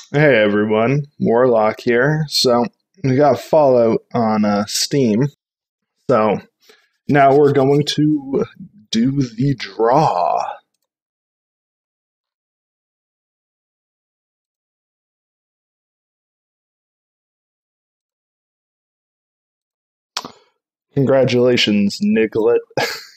Hey everyone, Warlock here. So we got Fallout on Steam. So now we're going to do the draw. Congratulations, Niglet.